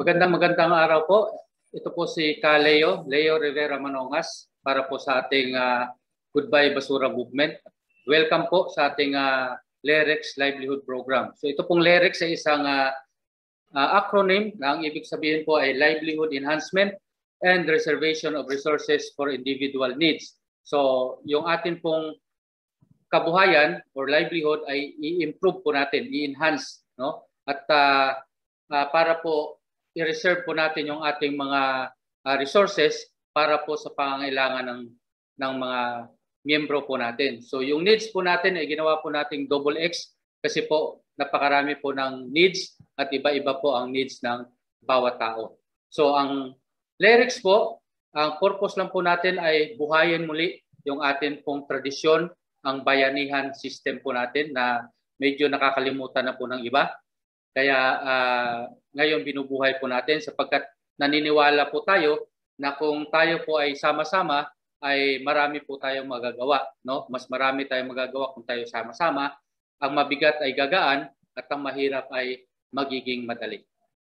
Magandang araw po. Ito po si Leo Rivera Manongas para po sa ating Goodbye Basura Movement. Welcome po sa ating LERRIXX Livelihood Program. So ito pong LERRIXX ay isang acronym na ang ibig sabihin po ay Livelihood Enhancement and Reservation of Resources for Individual Needs. So yung atin pong kabuhayan or livelihood ay i-improve po natin, i-enhance, no? At para po i-reserve po natin yung ating mga resources para po sa pangangailangan ng mga miyembro po natin. So yung needs po natin ay ginawa po nating XXX kasi po napakarami po ng needs at iba-iba po ang needs ng bawat tao. So ang LERRIXX po, ang purpose lang po natin ay buhayin muli yung atin pong tradisyon, ang bayanihan system po natin na medyo nakakalimutan na po ng iba. Kaya ngayon binubuhay po natin sapagkat naniniwala po tayo na kung tayo po ay sama-sama ay marami po tayong magagawa, no? Mas marami tayong magagawa kung tayo sama-sama. Ang mabigat ay gagaan at ang mahirap ay magiging madali.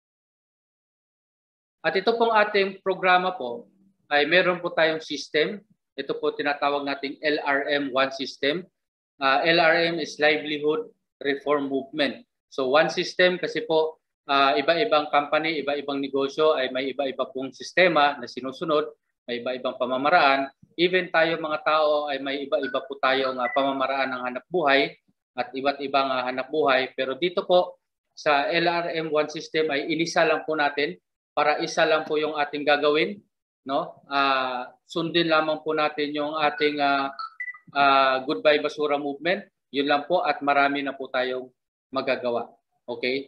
At ito pong ating programa po ay meron po tayong system. Ito po tinatawag nating LRM1 system. LRM is Livelihood Reform Movement. So one system kasi po iba-ibang company, iba-ibang negosyo ay may iba-iba pong sistema na sinusunod, may iba-ibang pamamaraan. Even tayo mga tao ay may iba-iba po tayong pamamaraan ng hanap buhay at iba't ibang hanap buhay. Pero dito po sa LRM1 system ay inisa lang po natin para isa lang po yung ating gagawin, no? Sundin lamang po natin yung ating Goodbye Basura Movement. Yun lang po at marami na po tayong magagawa. Okay?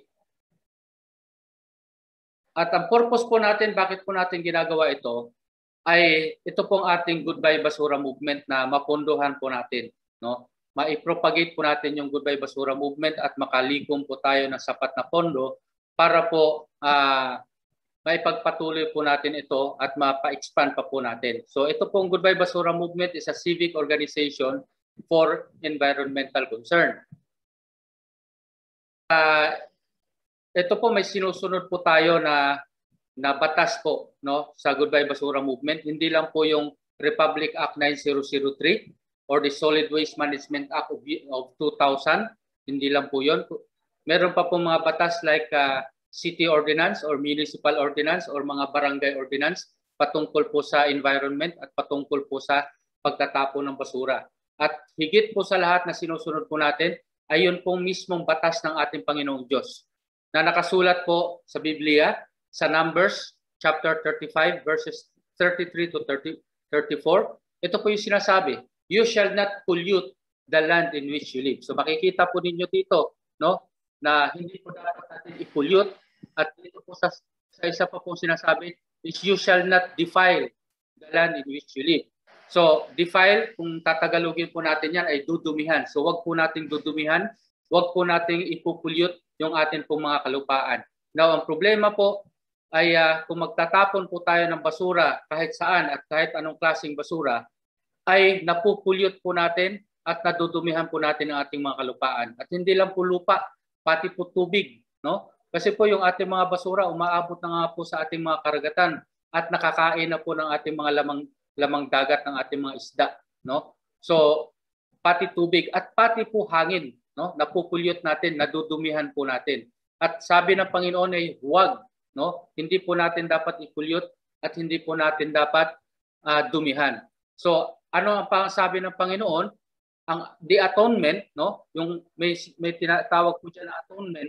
At ang purpose po natin, bakit po natin ginagawa ito, ay ito pong ating Goodbye Basura Movement na mapunduhan po natin. No? Ma-propagate po natin yung Goodbye Basura Movement at makalikom po tayo ng sapat na pondo para po maipagpatuloy po natin ito at mapa-expand pa po natin. So ito pong Goodbye Basura Movement is a civic organization for environmental concern. Ito po may sinusunod po tayo na batas po, no, sa Goodbye Basura Movement. Hindi lang po yung Republic Act 9003 or the Solid Waste Management Act of 2000. Hindi lang po yun. Meron pa po mga batas like City Ordinance or Municipal Ordinance or mga Barangay Ordinance patungkol po sa environment at patungkol po sa pagtatapon ng basura. At higit po sa lahat na sinusunod po natin, ayun pong mismong batas ng ating Panginoong Diyos na nakasulat po sa Biblia sa Numbers chapter 35 verses 33 to 34. Ito po yung sinasabi, you shall not pollute the land in which you live. So makikita po ninyo dito, no, na hindi po dapat natin i-pollute at dito po sa isa pa pong sinasabi is you shall not defile the land in which you live. So, defile, kung tatagalogin po natin yan, ay dudumihan. So, wag po nating dudumihan, wag po nating ipupulyot yung atin pong mga kalupaan. Now, ang problema po ay kung magtatapon po tayo ng basura kahit saan at kahit anong klaseng basura, ay napupulyot po natin at nadudumihan po natin ang ating mga kalupaan. At hindi lang po lupa, pati po tubig, no? Kasi po yung ating mga basura umaabot na nga po sa ating mga karagatan at nakakain na po ng ating mga lamang dagat ng ating mga isda, no? So pati tubig at pati po hangin, no? Napupulyot natin, nadudumihan po natin. At sabi ng Panginoon ay huwag, no? Hindi po natin dapat ipulyot at hindi po natin dapat dumihan. So ano ang sabi ng Panginoon? The atonement, no? Yung may tinatawag po diyan na atonement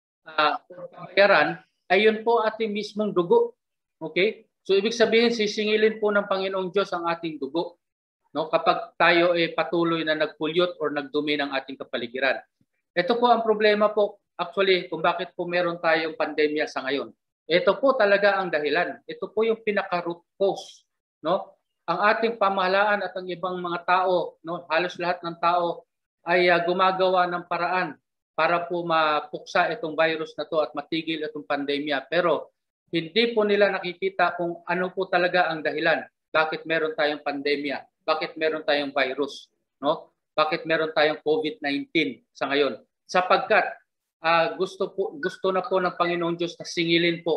or kabayaran, ayun po ating mismong dugo. Okay? So ibig sabihin sisingilin po ng Panginoong Diyos ang ating dugo, no, kapag tayo ay patuloy na nagpulyot or nagdumi ng ating kapaligiran. Ito po ang problema po actually kung bakit po meron tayong pandemya sa ngayon. Ito po talaga ang dahilan. Ito po yung pinaka-root cause, no? Ang ating pamahalaan at ang ibang mga tao, no, halos lahat ng tao ay gumagawa ng paraan para po mapuksa itong virus na to at matigil itong pandemya. Pero hindi po nila nakikita kung ano po talaga ang dahilan. Bakit meron tayong pandemya? Bakit meron tayong virus? No? Bakit meron tayong COVID-19 sa ngayon? Sapagkat gusto na po ng Panginoong Diyos na singilin po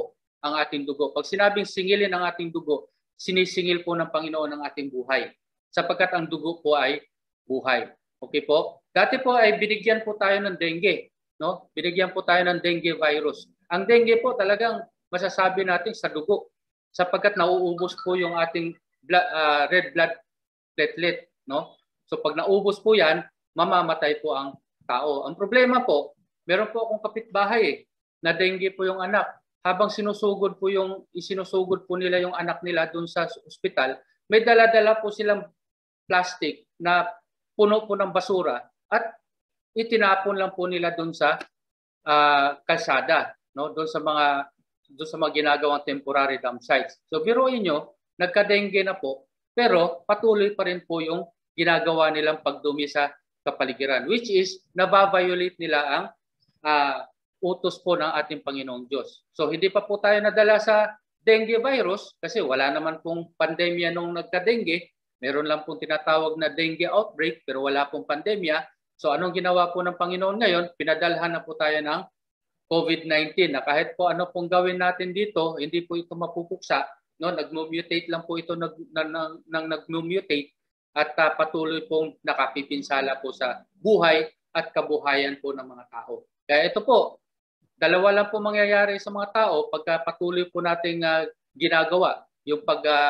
ang ating dugo. Pag sinabing singilin ang ating dugo, sinisingil po ng Panginoon ang ating buhay. Sapagkat ang dugo po ay buhay. Okay po? Dati po ay binigyan po tayo ng dengue. No? Binigyan po tayo ng dengue virus. Ang dengue po talagang masasabi natin sa dugo. Sapagkat nauubos po yung ating red blood platelet. No? So pag naubos po yan, mamamatay po ang tao. Ang problema po, meron po akong kapitbahay na dengue po yung anak. Habang isinusugod po nila yung anak nila dun sa ospital, may dala-dala po silang plastic na puno po ng basura at itinapon lang po nila dun sa kalsada, no? Dun sa mga ginagawang temporary dump sites. So biruin nyo, nagka-dengue na po, pero patuloy pa rin po yung ginagawa nilang pagdumi sa kapaligiran, which is nababiolate nila ang utos po ng ating Panginoong Diyos. So hindi pa po tayo nadala sa dengue virus kasi wala naman pong pandemya nung nagka-dengue. Meron lang pong tinatawag na dengue outbreak pero wala pong pandemya. So anong ginawa po ng Panginoon ngayon? Pinadalhan na po tayo ng COVID-19 na kahit po ano pong gawin natin dito, hindi po ito mapupuksa. No? Nag-mutate lang po ito nag-mutate at patuloy pong nakapipinsala po sa buhay at kabuhayan po ng mga tao. Kaya ito po, dalawa lang po mangyayari sa mga tao pagka patuloy po nating ginagawa yung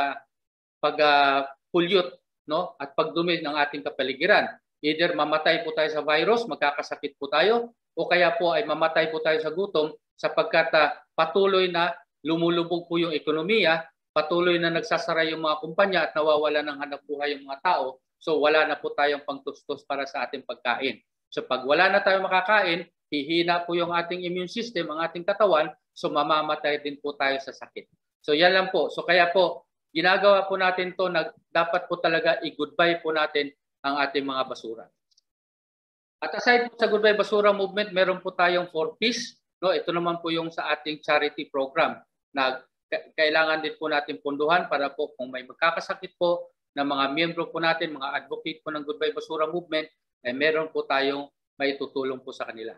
pag-pollute no? At pagdumi ng ating kapaligiran. Either mamatay po tayo sa virus, magkakasakit po tayo, o kaya po ay mamatay po tayo sa gutom sapagkat patuloy na lumulubog po yung ekonomiya, patuloy na nagsasara yung mga kumpanya at nawawala ng hanapbuhay yung mga tao. So wala na po tayong pangtustos para sa ating pagkain. So pag wala na tayong makakain, hihina po yung ating immune system, ang ating katawan, so mamamatay din po tayo sa sakit. So yan lang po. So kaya po, ginagawa po natin to na dapat po talaga i-goodbye po natin ang ating mga basura. At aside po sa Goodbye Basura Movement, meron po tayong 4Ps. No? Ito naman po yung sa ating charity program na kailangan din po natin punduhan para po kung may magkakasakit po ng mga miyembro po natin, mga advocate po ng Goodbye Basura Movement, eh meron po tayong may tutulong po sa kanila.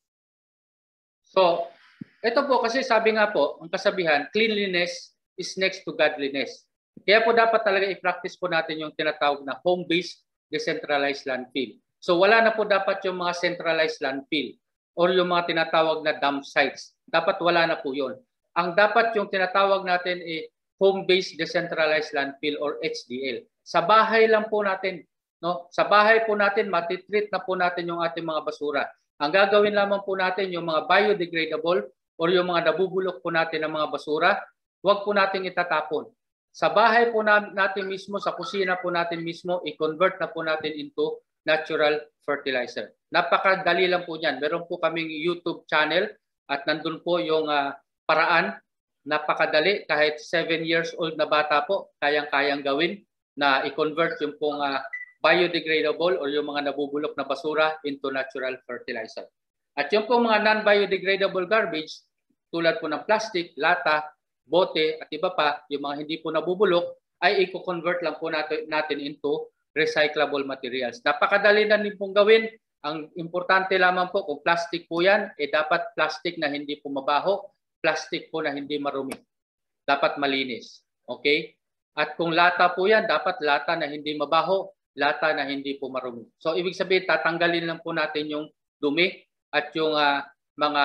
So, ito po kasi sabi nga po, ang kasabihan, cleanliness is next to godliness. Kaya po dapat talaga i-practice po natin yung tinatawag na home-based decentralized landfill. So wala na po dapat yung mga centralized landfill or yung mga tinatawag na dump sites. Dapat wala na po yun. Ang dapat yung tinatawag natin ay home-based decentralized landfill or HDL. Sa bahay lang po natin. No? Sa bahay po natin, matitreat na po natin yung ating mga basura. Ang gagawin lamang po natin yung mga biodegradable or yung mga nabubulok po natin ng mga basura, huwag po natin itatapon. Sa bahay po natin mismo, sa kusina po natin mismo, i-convert na po natin into natural fertilizer. Napakadali lang po niyan. Meron po kaming YouTube channel at nandun po yung paraan. Napakadali. Kahit 7 years old na bata po, kayang-kayang gawin na i-convert yung pong biodegradable or yung mga nabubulok na basura into natural fertilizer. At yung pong mga non-biodegradable garbage, tulad po ng plastic, lata, bote at iba pa, yung mga hindi po nabubulok, ay i-convert lang po natin into recyclable materials. Napakadali na din pong gawin. Ang importante lamang po kung plastic po yan, dapat plastic na hindi po mabaho, plastic po na hindi marumi. Dapat malinis. Okay? At kung lata po yan, dapat lata na hindi mabaho, lata na hindi po marumi. So ibig sabihin, tatanggalin lang po natin yung dumi at yung mga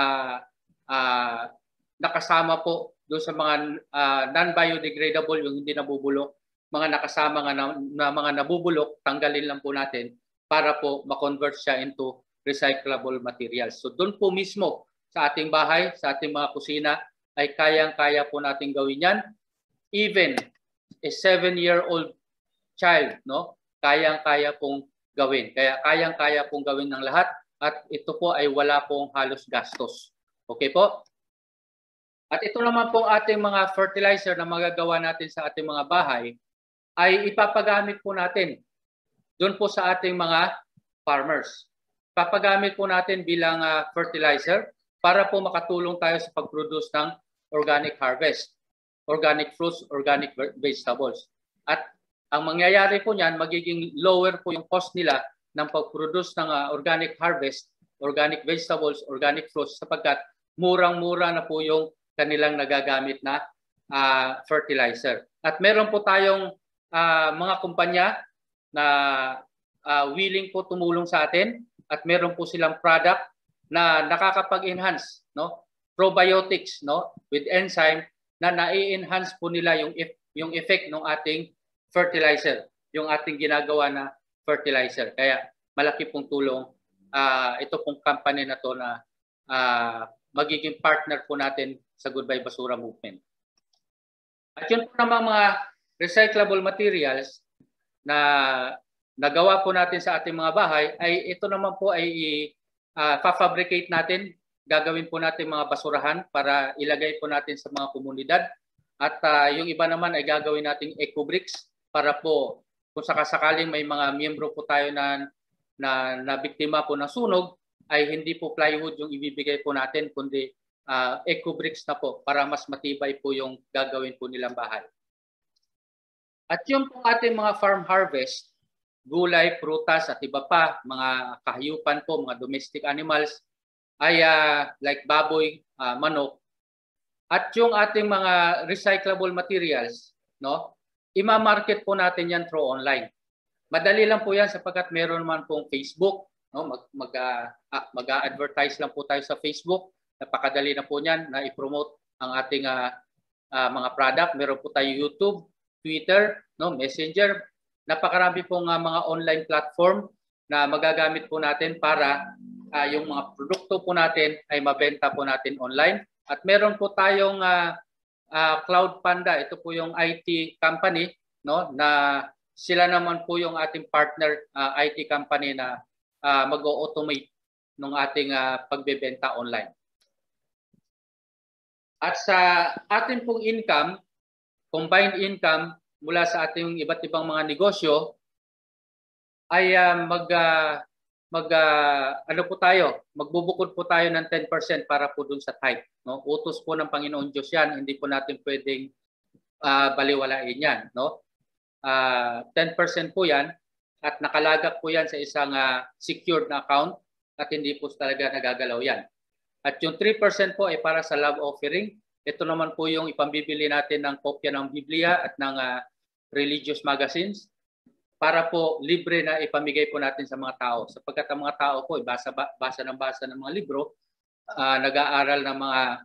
nakasama po doon sa mga non-biodegradable, yung hindi nabubulok, mga nakasama na mga nabubulok, tanggalin lang po natin para po ma-convert siya into recyclable materials. So doon po mismo sa ating bahay, sa ating mga kusina, ay kayang-kaya po natin gawin yan. Even a 7-year-old child, no? Kayang-kaya pong gawin. Kaya kayang-kaya pong gawin ng lahat at ito po ay wala pong halos gastos. Okay po? At ito naman pong ating mga fertilizer na magagawa natin sa ating mga bahay ay ipapagamit po natin doon po sa ating mga farmers. Ipapagamit po natin bilang fertilizer para po makatulong tayo sa pag-produce ng organic harvest, organic fruits, organic vegetables. At ang mangyayari po niyan, magiging lower po yung cost nila ng pag-produce ng organic harvest, organic vegetables, organic fruits sapagkat murang-mura na po yung kanilang nagagamit na fertilizer. At meron po tayong mga kumpanya na willing po tumulong sa atin at meron po silang product na nakakapag-enhance, no? Probiotics, no? With enzyme na na-enhance po nila yung effect ng ating fertilizer, yung ating ginagawa na fertilizer. Kaya malaki pong tulong ito pong company na to na magiging partner po natin sa Goodbye Basura Movement. At yun po naman mga recyclable materials na nagawa po natin sa ating mga bahay ay ito naman po ay fabricate natin, gagawin po natin mga basurahan para ilagay po natin sa mga komunidad. At yung iba naman ay gagawin nating eco-bricks para po kung sakasakaling may mga miyembro po tayo na biktima po ng sunog, ay hindi po plywood yung ibibigay po natin, kundi eco-bricks na po para mas matibay po yung gagawin po nilang bahay. At yung po ating mga farm harvest, gulay, prutas at iba pa, mga kahayupan po, mga domestic animals, ay like baboy, manok. At yung ating mga recyclable materials, no, ima-market po natin yan through online. Madali lang po yan sapagkat meron naman pong Facebook, no, mag-advertise lang po tayo sa Facebook. Napakadali na po niyan na i-promote ang ating mga product. Meron po tayo YouTube, Twitter, no, Messenger. Napakarami pong mga online platform na magagamit po natin para yung mga produkto po natin ay mabenta po natin online. At meron po tayong Cloud Panda. Ito po yung IT company, no, na sila naman po yung ating partner IT company na mag-automate ng ating pagbebenta online. At sa ating pong income, combined income mula sa ating iba't ibang mga negosyo ay magbubukod po tayo ng 10% para po dun sa tithe, no? Utos po ng Panginoon Diyos yan, hindi po natin pwedeng baliwalain yan, no? 10% po yan at nakalagak po yan sa isang secured na account at hindi po talaga nagagalaw yan. At yung 3% po ay para sa love offering. Ito naman po yung ipambibili natin ng kopya ng Biblia at ng religious magazines para po libre na ipamigay po natin sa mga tao. Sapagkat ang mga tao po basa ng mga libro, nag-aaral ng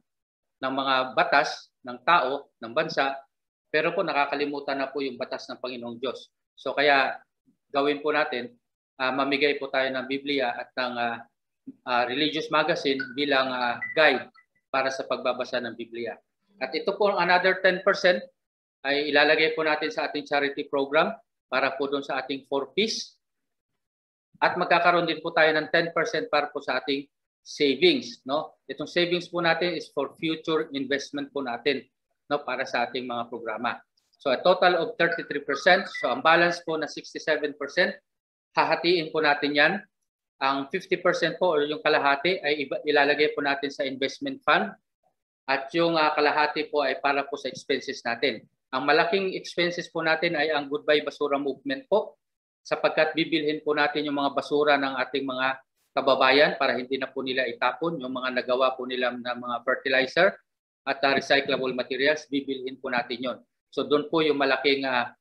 mga batas ng tao, ng bansa, pero po nakakalimutan na po yung batas ng Panginoong Diyos. So kaya gawin po natin, mamigay po tayo ng Biblia at ng religious magazine bilang guide para sa pagbabasa ng Biblia. At ito po another 10% ay ilalagay po natin sa ating charity program para po doon sa ating 4Ps. At magkakaroon din po tayo ng 10% para po sa ating savings, no? Itong savings po natin is for future investment po natin, no, para sa ating mga programa. So a total of 33%. So ang balance po na 67%, hahatiin po natin yan. Ang 50% po or yung kalahati ay ilalagay po natin sa investment fund at yung kalahati po ay para po sa expenses natin. Ang malaking expenses po natin ay ang Goodbye Basura Movement po sapagkat bibilhin po natin yung mga basura ng ating mga kababayan para hindi na po nila itapon yung mga nagawa po nila ng mga fertilizer at recyclable materials, bibilhin po natin yon. So doon po yung malaking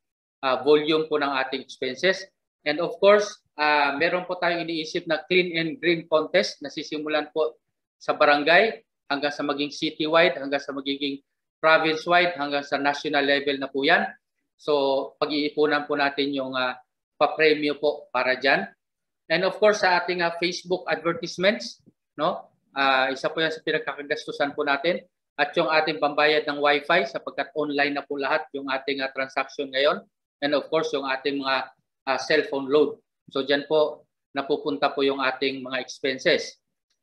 volume po ng ating expenses. And of course, meron po tayong iniisip na clean and green contest na sisimulan po sa barangay hanggang sa maging citywide, hanggang sa magiging province-wide, hanggang sa national level na po yan. So pag-iipunan po natin yung pa-premyo po para dyan. And of course, sa ating Facebook advertisements, no? Isa po yan sa pinagkakagastusan po natin. At yung ating pambayad ng Wi-Fi sapagkat online na po lahat yung ating transaction ngayon. And of course, yung ating mga cellphone load. So dyan po napupunta po yung ating mga expenses.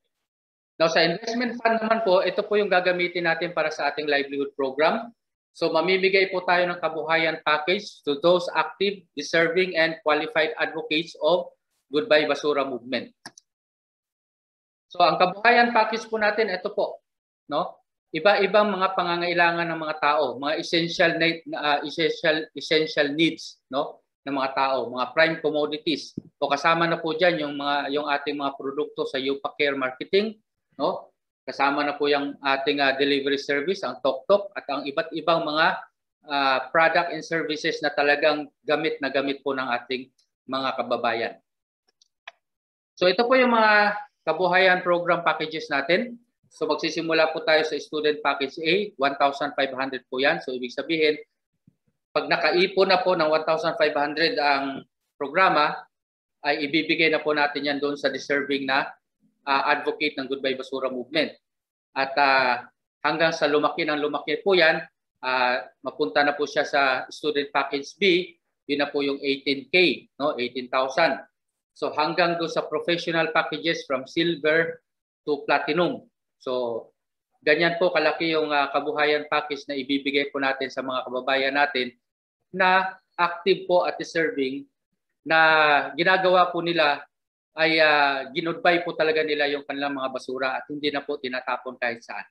Now sa investment fund naman po, ito po yung gagamitin natin para sa ating livelihood program. So mamimigay po tayo ng Kabuhayan package to those active, deserving, and qualified advocates of Goodbye Basura Movement. So ang Kabuhayan package po natin, ito po, no? Iba-ibang mga pangangailangan ng mga tao, mga essential needs, no, ng mga tao, mga prime commodities. O kasama na po diyan yung ating mga produkto sa Yupa Care Marketing, no? Kasama na po yung ating delivery service, ang Tok at ang iba't ibang mga product and services na talagang gamit na gamit po ng ating mga kababayan. So ito po yung mga Kabuhayan program packages natin. So magsisimula po tayo sa student package A, 1,500 po yan. So ibig sabihin, pag nakaipon na po ng 1,500 ang programa, ay ibibigay na po natin yan doon sa deserving na advocate ng Goodbye Basura Movement. At hanggang sa lumaki po yan, mapunta na po siya sa student package B, yun na po yung 18K, no? 18,000. So hanggang doon sa professional packages from silver to platinum. So ganyan po kalaki yung Kabuhayan package na ibibigay po natin sa mga kababayan natin na active po at deserving, na ginagawa po nila ay ginudbay po talaga nila yung kanilang mga basura at hindi na po tinatapon kahit saan.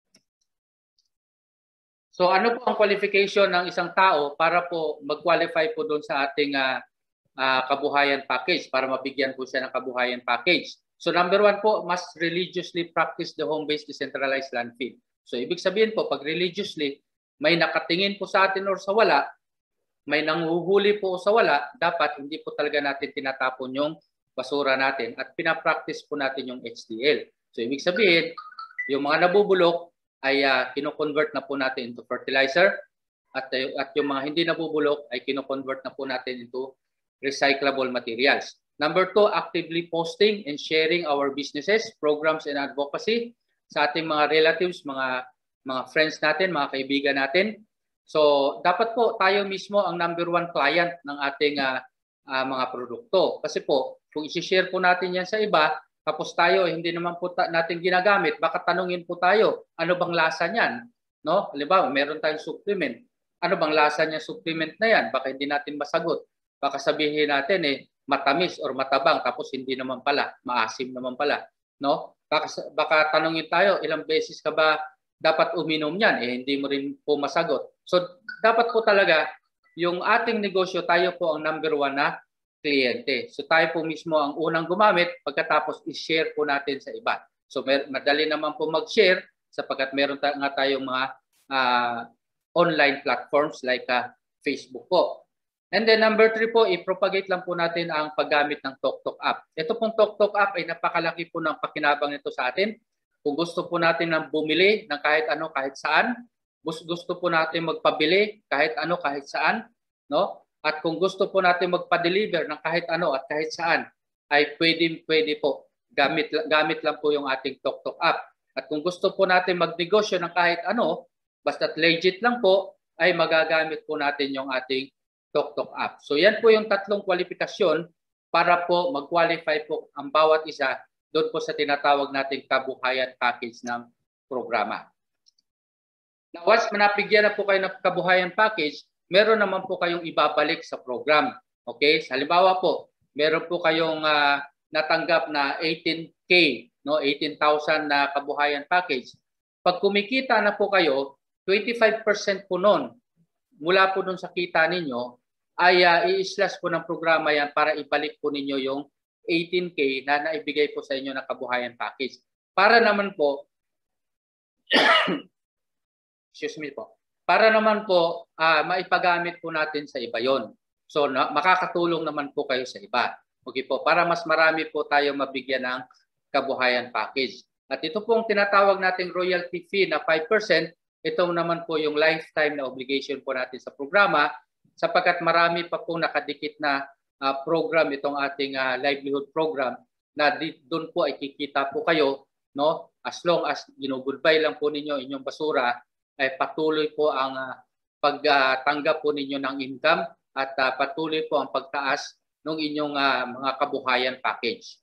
So ano po ang qualification ng isang tao para po mag-qualify po doon sa ating Kabuhayan package, para mabigyan po siya ng Kabuhayan package? So number 1 po, must religiously practice the home-based decentralized landfill. So ibig sabihin po, pag religiously, may nakatingin po sa atin or sa wala, may nanguhuli po sa wala, dapat hindi po talaga natin tinatapon yung basura natin at pinapractice po natin yung HDL. So ibig sabihin, yung mga nabubulok ay kino-convert na po natin into fertilizer at yung mga hindi nabubulok ay kino-convert na po natin into recyclable materials. Number 2, actively posting and sharing our businesses, programs and advocacy sa ating mga relatives, mga friends natin, mga kaibigan natin. So dapat po tayo mismo ang number 1 client ng ating mga produkto. Kasi po, kung i-share po natin yan sa iba, tapos tayo hindi naman po natin ginagamit, baka tanungin po tayo, ano bang lasa niyan? No? Halimbawa, meron tayong supplement. Ano bang lasa niya supplement na yan? Baka hindi natin masagot. Baka sabihin natin matamis or matabang, tapos hindi naman pala, maasim naman pala, no? Baka tanungin tayo, ilang beses ka ba dapat uminom niyan? Hindi mo rin po masagot. So dapat po talaga yung ating negosyo, tayo po ang number 1 na kliyente. So tayo po mismo ang unang gumamit, pagkatapos i-share po natin sa iba. So madali naman po mag-share sapagkat meron nga tayong mga online platforms like Facebook po. And then number 3 po, i-propagate lang po natin ang paggamit ng Tok app. Ito pong Tok app ay napakalaki po ng pakinabang nito sa atin. Kung gusto po natin ng bumili ng kahit ano, kahit saan, gusto po natin magpabili kahit ano, kahit saan, no? At kung gusto po natin magpa-deliver ng kahit ano at kahit saan, ay pwede po. Gamit lang po yung ating Tok app. At kung gusto po natin magnegosyo ng kahit ano, basta't legit lang po, ay magagamit po natin yung ating Tok app. So yan po yung 3 kwalifikasyon para po mag-qualify po ang bawat isa doon po sa tinatawag nating Kabuhayan package ng programa. Now, once manapigyan na po kayo ng Kabuhayan package, meron naman po kayong ibabalik sa program. Okay? Halimbawa po, meron po kayong natanggap na 18K, no? 18,000 na Kabuhayan package. Pag kumikita na po kayo, 25% po nun, mula po dun sa kita ninyo, ay i-slash po ng programa yan para ibalik po ninyo yung 18K na naibigay po sa inyo na Kabuhayan package. Para naman po, excuse me po, para naman po maipagamit po natin sa iba yon. So makakatulong naman po kayo sa iba. Okay po, para mas marami po tayo mabigyan ng Kabuhayan package. At ito pong tinatawag nating royalty fee na 5%, ito naman po yung lifetime na obligation po natin sa programa, sapagkat marami pa pong nakadikit na program itong ating livelihood program na doon po ay kikita po kayo, no? As long as ginugulbay lang po ninyo inyong basura, ay patuloy po ang pagtanggap po ninyo ng income at patuloy po ang pagtaas ng inyong mga Kabuhayan package.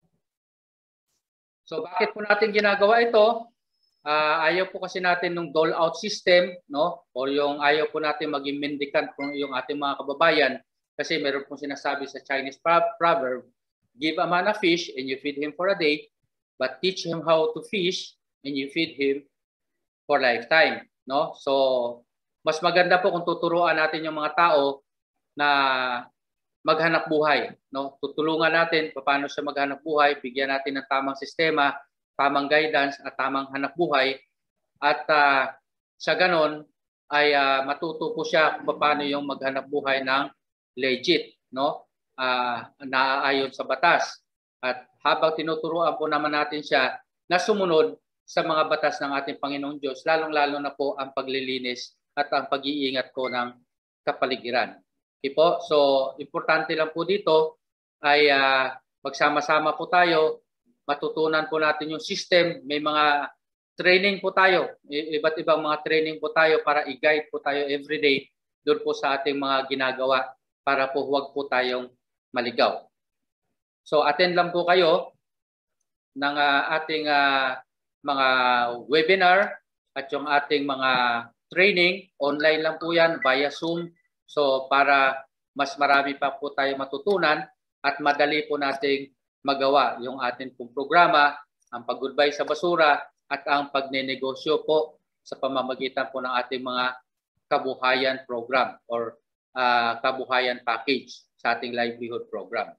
So bakit po natin ginagawa ito? Ayaw po kasi natin ng dole-out system, no? O yung ayaw po natin maging mendicant kung yung ating mga kababayan, kasi meron pong sinasabi sa Chinese proverb, give a man a fish and you feed him for a day, but teach him how to fish and you feed him for lifetime, no? So mas maganda po kung tuturuan natin yung mga tao na maghanap buhay, no? Tutulungan natin paano siya maghanap buhay, bigyan natin ng tamang sistema, tamang guidance at tamang hanap buhay at sa ganon ay matuto po siya kung paano yung maghanap buhay ng legit, no? Naaayon sa batas. At habang tinuturuan po naman natin siya na sumunod sa mga batas ng ating Panginoong Diyos, lalong-lalo na po ang paglilinis at ang pag-iingat ko ng kapaligiran. Okay po? So, importante lang po dito ay magsama-sama po tayo, matutunan po natin yung system, may mga training po tayo, iba't ibang mga training po tayo para i-guide po tayo everyday doon po sa ating mga ginagawa para po huwag po tayong maligaw. So, attend lang po kayo ng ating mga webinar at yung ating mga training. Online lang po yan via Zoom. So para mas marami pa po tayo matutunan at madali po nating magawa yung ating pong programa, ang pag-goodbye sa basura at ang pagnenegosyo po sa pamamagitan po ng ating mga Kabuhayan program or Kabuhayan package sa ating livelihood program.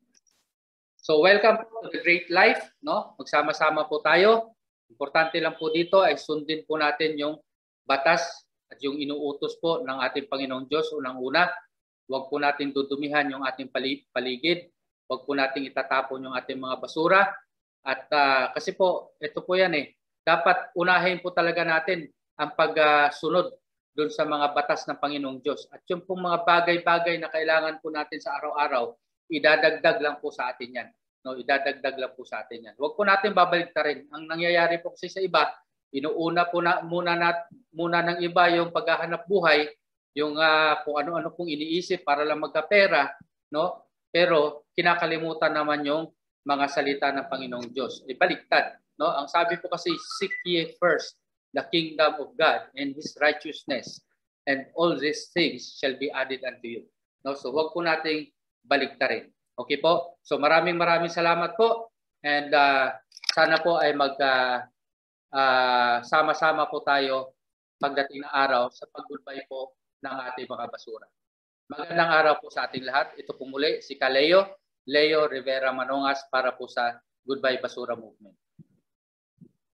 So welcome to the great life, no? Magsama-sama po tayo. Importante lang po dito ay sundin po natin yung batas at yung inuutos po ng ating Panginoong Diyos. Unang-una, huwag po natin dudumihan yung ating paligid. Huwag po natin itatapon yung ating mga basura. At kasi po, ito po yan dapat unahin po talaga natin ang pagsunod doon sa mga batas ng Panginoong Diyos. At yung pong mga bagay-bagay na kailangan po natin sa araw-araw, idadagdag lang po sa atin yan. No, idadagdag lang po sa atin yan. Huwag po natin babaliktarin. Ang nangyayari po kasi sa iba, inuuna po muna ng iba yung paghahanap buhay, yung kung ano-ano pong iniisip para lang magkapera, no? Pero kinakalimutan naman yung mga salita ng Panginoong Diyos. Ibaliktad, no? Ang sabi po kasi, seek ye first the kingdom of God and His righteousness, and all these things shall be added unto you. No? So huwag po nating baliktarin. Okay po? So maraming salamat po. And sana po ay sama-sama po tayo pagdating na araw sa pag-goodbye po ng ating mga basura. Magandang araw po sa ating lahat. Ito po muli si Leo Rivera Manongas para po sa Goodbye Basura Movement.